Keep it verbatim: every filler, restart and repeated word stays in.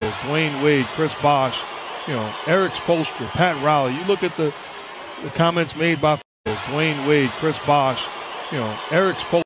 Dwayne Wade, Chris Bosh, you know, Eric Spoelstra, Pat Riley. You look at the, the comments made by Dwayne Wade, Chris Bosh, you know, Eric Spoelstra.